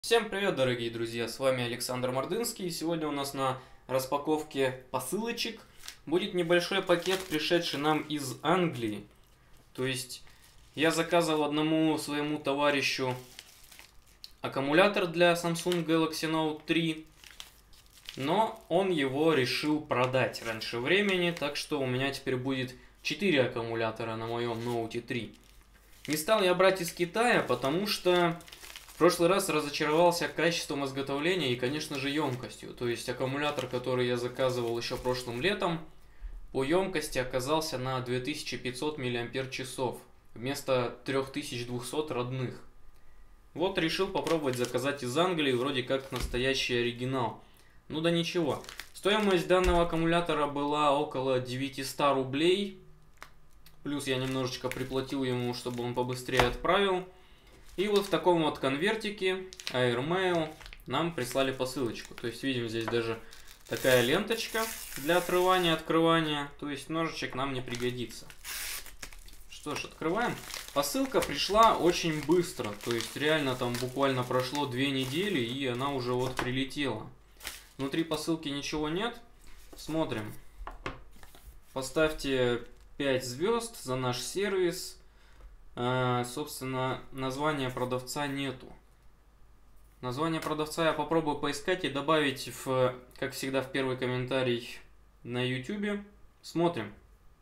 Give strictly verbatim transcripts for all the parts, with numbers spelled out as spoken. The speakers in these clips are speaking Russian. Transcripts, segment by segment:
Всем привет, дорогие друзья, с вами Александр Мордынский, и сегодня у нас на распаковке посылочек будет небольшой пакет, пришедший нам из Англии. То есть я заказывал одному своему товарищу аккумулятор для Samsung Galaxy Note три, но он его решил продать раньше времени, так что у меня теперь будет четыре аккумулятора на моем Note три. Не стал я брать из Китая, потому что в прошлый раз разочаровался качеством изготовления и, конечно же, емкостью. То есть аккумулятор, который я заказывал еще прошлым летом, по емкости оказался на две тысячи пятьсот миллиампер-часов вместо трёх тысяч двухсот родных. Вот решил попробовать заказать из Англии, вроде как настоящий оригинал. Ну да ничего. Стоимость данного аккумулятора была около девятисот рублей. Плюс я немножечко приплатил ему, чтобы он побыстрее отправил. И вот в таком вот конвертике AirMail нам прислали посылочку. То есть видим здесь даже такая ленточка для отрывания, открывания. То есть ножичек нам не пригодится. Что ж, открываем. Посылка пришла очень быстро. То есть реально там буквально прошло две недели и она уже вот прилетела. Внутри посылки ничего нет. Смотрим. Поставьте пять звезд за наш сервис. Uh, собственно, названия продавца нету. Название продавца я попробую поискать и добавить, в, как всегда, в первый комментарий на YouTube. Смотрим.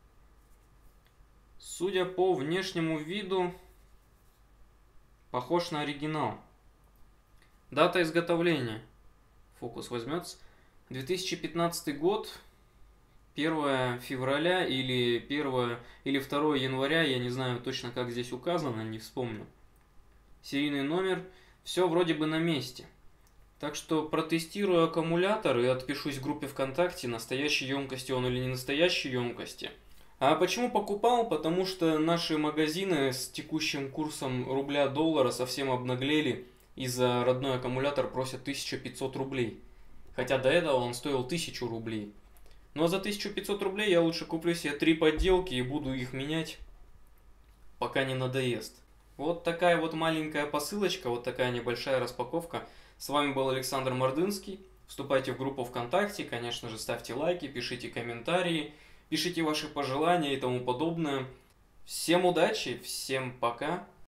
Судя по внешнему виду, похож на оригинал. Дата изготовления. Фокус возьмется. две тысячи пятнадцатый год. первое февраля или первое или второе января, я не знаю точно, как здесь указано, не вспомню. Серийный номер, все вроде бы на месте. Так что протестирую аккумулятор и отпишусь в группе ВКонтакте, настоящей емкости он или не настоящей емкости. А почему покупал? Потому что наши магазины с текущим курсом рубля-доллара совсем обнаглели, и за родной аккумулятор просят тысячу пятьсот рублей. Хотя до этого он стоил тысячу рублей. Ну а за тысячу пятьсот рублей я лучше куплю себе три подделки и буду их менять, пока не надоест. Вот такая вот маленькая посылочка, вот такая небольшая распаковка. С вами был Александр Мордынский. Вступайте в группу ВКонтакте, конечно же, ставьте лайки, пишите комментарии, пишите ваши пожелания и тому подобное. Всем удачи, всем пока.